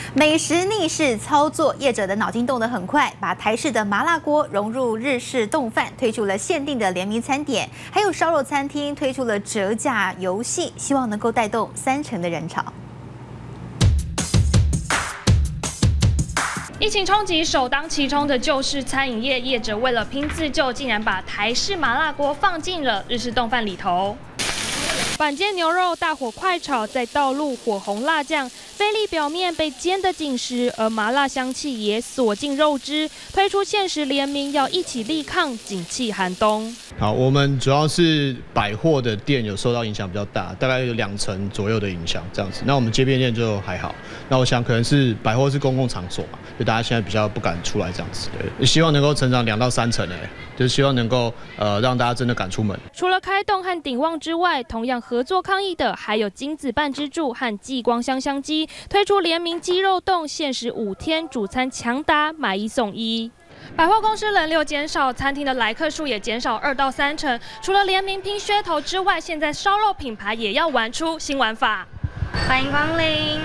美食逆势操作，业者的脑筋动得很快，把台式的麻辣锅融入日式冻饭，推出了限定的联名餐点，还有烧肉餐厅推出了折价游戏，希望能够带动30%的人潮。 疫情冲击，首当其冲的就是餐饮业，业者为了拼自救，竟然把台式麻辣锅放进了日式冻饭里头。 板煎牛肉大火快炒，再倒入火红辣酱，菲力表面被煎得紧实，而麻辣香气也锁进肉汁。推出限时联名，要一起力抗景气寒冬。 好，我们主要是百货的店有受到影响比较大，大概有2成左右的影响这样子。那我们街边店就还好。那我想可能是百货是公共场所嘛，就大家现在比较不敢出来这样子。对，希望能够成长2到3成就是希望能够让大家真的敢出门。除了开动和鼎旺之外，同样合作抗疫的还有金子半之助和继光香香鸡，推出联名鸡肉冻，限时5天，主餐强达买1送1。 百货公司人流减少，餐厅的来客数也减少2到3成。除了联名拼噱头之外，现在烧肉品牌也要玩出新玩法。欢迎光临。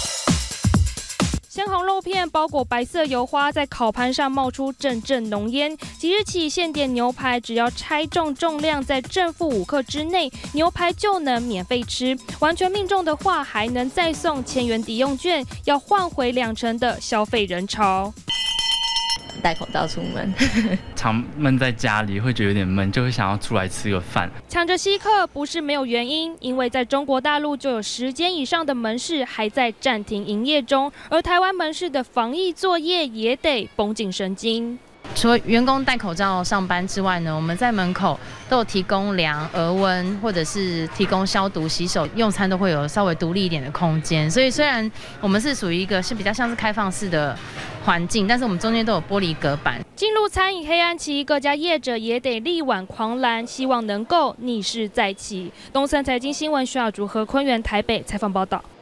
鲜红肉片包裹白色油花，在烤盘上冒出阵阵浓烟。即日起限点牛排，只要拆重重量在正负5克之内，牛排就能免费吃。完全命中的话，还能再送1000元抵用券，要换回2成的消费人潮。 戴口罩出门， 常闷在家里会觉得有点闷，就会想要出来吃个饭。 抢着稀客不是没有原因，因为在中国大陆就有10间以上的门市还在暂停营业中，而台湾门市的防疫作业也得绷紧神经。 除了员工戴口罩上班之外呢，我们在门口都有提供量、额温，或者是提供消毒、洗手、用餐都会有稍微独立一点的空间。所以虽然我们是属于一个比较像是开放式的环境，但是我们中间都有玻璃隔板。 进入餐饮黑暗期，各家业者也得力挽狂澜，希望能够逆势再起。东森财经新闻徐雅竹和坤源台北采访报道。